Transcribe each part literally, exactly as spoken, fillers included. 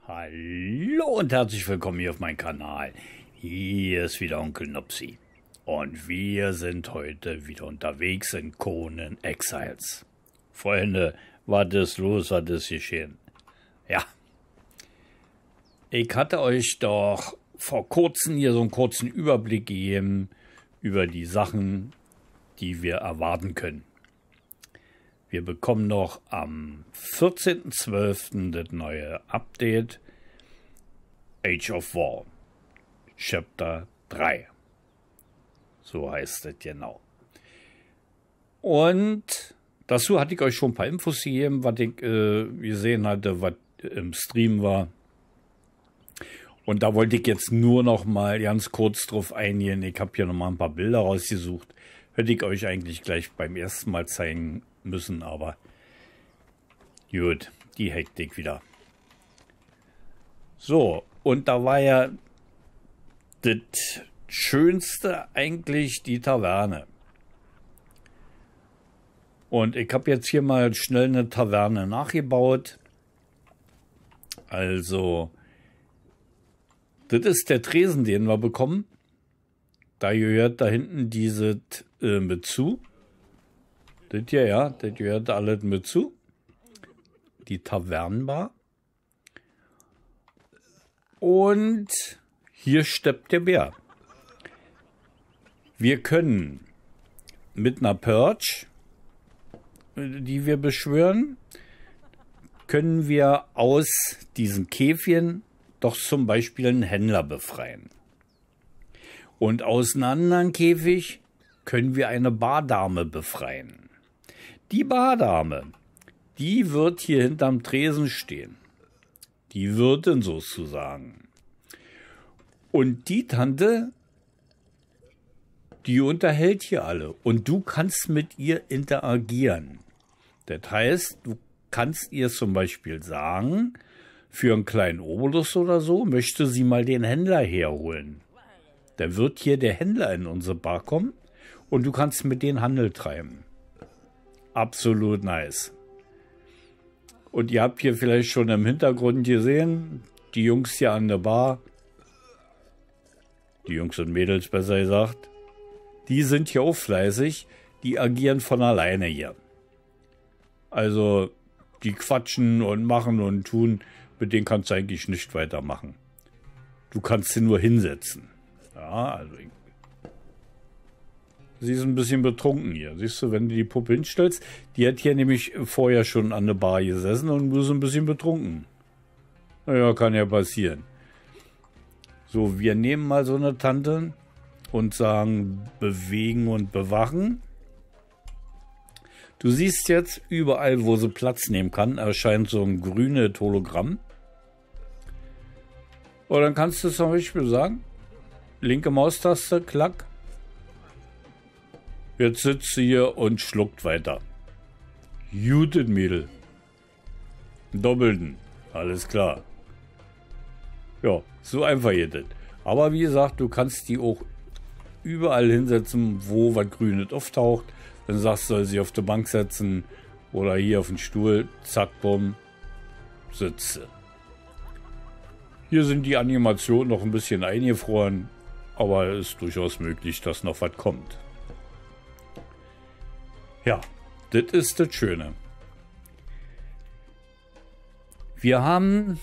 Hallo und herzlich willkommen hier auf meinem Kanal. Hier ist wieder Onkel Nupsi. Und wir sind heute wieder unterwegs in Conan Exiles. Freunde, was ist los, was ist geschehen? Ja, ich hatte euch doch vor kurzem hier so einen kurzen Überblick gegeben über die Sachen, die wir erwarten können. Wir bekommen noch am vierzehnten zwölften das neue Update Age of War, Chapter drei. So heißt es genau. Und dazu hatte ich euch schon ein paar Infos gegeben, was ich äh, gesehen hatte, was im Stream war. Und da wollte ich jetzt nur noch mal ganz kurz drauf eingehen. Ich habe hier noch mal ein paar Bilder rausgesucht. Hätte ich euch eigentlich gleich beim ersten Mal zeigen müssen, aber gut, die Hektik wieder. So, und da war ja das Schönste eigentlich die Taverne. Und ich habe jetzt hier mal schnell eine Taverne nachgebaut. Also, das ist der Tresen, den wir bekommen. Da gehört da hinten diese äh, mit zu. Das hier, ja, das gehört alles mit zu. Die Tavernenbar. Und hier steppt der Bär. Wir können mit einer Perch, die wir beschwören, können wir aus diesen Käfchen doch zum Beispiel einen Händler befreien. Und aus einem anderen Käfig können wir eine Bardame befreien. Die Bardame, die wird hier hinterm Tresen stehen. Die Wirtin sozusagen. Und die Tante, die unterhält hier alle. Und du kannst mit ihr interagieren. Das heißt, du kannst ihr zum Beispiel sagen, für einen kleinen Obolus oder so, möchte sie mal den Händler herholen. Dann wird hier der Händler in unsere Bar kommen und du kannst mit denen Handel treiben. Absolut nice. Und ihr habt hier vielleicht schon im Hintergrund gesehen, die Jungs hier an der Bar, die Jungs und Mädels besser gesagt, die sind hier auch fleißig, die agieren von alleine hier. Also, die quatschen und machen und tun, mit denen kannst du eigentlich nicht weitermachen. Du kannst sie nur hinsetzen. Ja, also ich Sie ist ein bisschen betrunken hier. Siehst du, wenn du die Puppe hinstellst, die hat hier nämlich vorher schon an der Bar gesessen und ist ein bisschen betrunken. Naja, kann ja passieren. So, wir nehmen mal so eine Tante und sagen bewegen und bewachen. Du siehst jetzt, überall, wo sie Platz nehmen kann, erscheint so ein grünes Hologramm. Und dann kannst du zum Beispiel sagen, linke Maustaste, klack. Jetzt sitzt sie hier und schluckt weiter. Judith Mädel. Doppelten. Alles klar. Ja, so einfach geht das. Aber wie gesagt, du kannst die auch überall hinsetzen, wo was Grünes auftaucht. Dann sagst du, soll sie auf die Bank setzen oder hier auf den Stuhl. Zack, bumm. Sitze. Hier sind die Animationen noch ein bisschen eingefroren. Aber es ist durchaus möglich, dass noch was kommt. Ja, das ist das Schöne. Wir haben,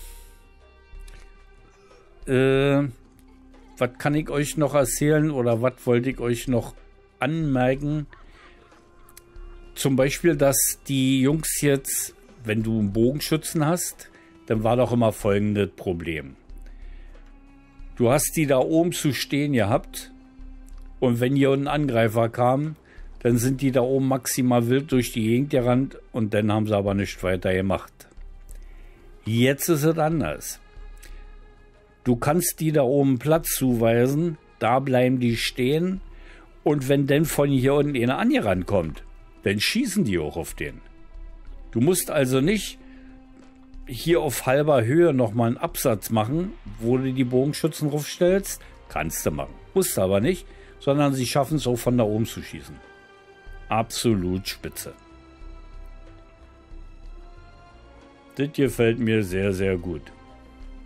äh, was kann ich euch noch erzählen oder was wollte ich euch noch anmerken? Zum Beispiel, dass die Jungs jetzt, wenn du einen Bogenschützen hast, dann war doch immer folgendes Problem. Du hast die da oben zu stehen gehabt und wenn hier ein Angreifer kam, dann sind die da oben maximal wild durch die Gegend gerannt und dann haben sie aber nicht weiter gemacht. Jetzt ist es anders. Du kannst die da oben Platz zuweisen, da bleiben die stehen und wenn dann von hier unten einer angerannt kommt, dann schießen die auch auf den. Du musst also nicht hier auf halber Höhe nochmal einen Absatz machen, wo du die Bogenschützen draufstellst. Kannst du machen. Musst du aber nicht, sondern sie schaffen es auch von da oben zu schießen. Absolut spitze. Das gefällt mir sehr, sehr gut.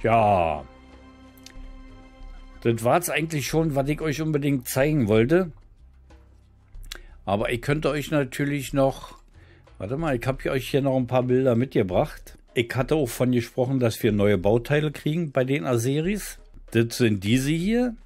Ja. Das war es eigentlich schon, was ich euch unbedingt zeigen wollte. Aber ich könnte euch natürlich noch... Warte mal, ich habe euch hier noch ein paar Bilder mitgebracht. Ich hatte auch von gesprochen, dass wir neue Bauteile kriegen bei den Aseris. Das sind diese hier.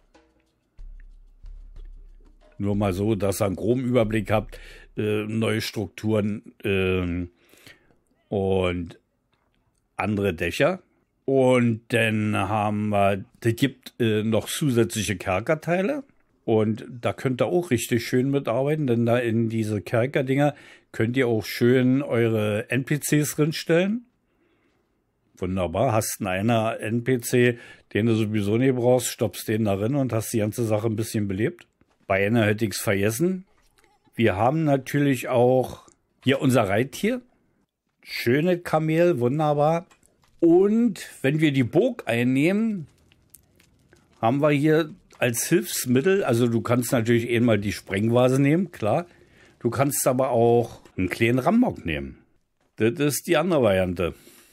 Nur mal so, dass ihr einen groben Überblick habt. Äh, neue Strukturen äh, und andere Dächer. Und dann haben wir, das gibt äh, noch zusätzliche Kerkerteile. Und da könnt ihr auch richtig schön mitarbeiten, denn da in diese Kerker-Dinger könnt ihr auch schön eure N P Cs drinstellen. Wunderbar, hast einen einer N P C, den du sowieso nicht brauchst, stoppst den da rein und hast die ganze Sache ein bisschen belebt. Bei einer hätte ich es vergessen. Wir haben natürlich auch hier unser Reittier. Schöne Kamel, wunderbar. Und wenn wir die Burg einnehmen, haben wir hier als Hilfsmittel, also du kannst natürlich eh mal die Sprengvase nehmen, klar. Du kannst aber auch einen kleinen Rambock nehmen. Das ist die andere Variante.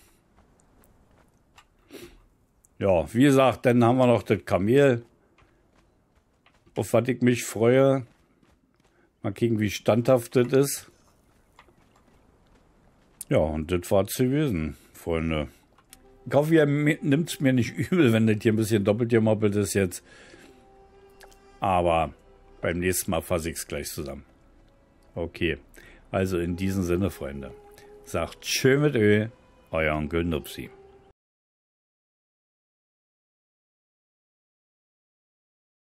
Ja, wie gesagt, dann haben wir noch das Kamel, auf was ich mich freue. Mal gucken, wie standhaft das ist. Ja, und das war's gewesen, Freunde. Ich hoffe, ihr nimmt es mir nicht übel, wenn das hier ein bisschen doppelt gemoppelt ist jetzt. Aber beim nächsten Mal fasse ich es gleich zusammen. Okay, also in diesem Sinne, Freunde. Sagt tschö mit Ö, euer Onkel Nupsi.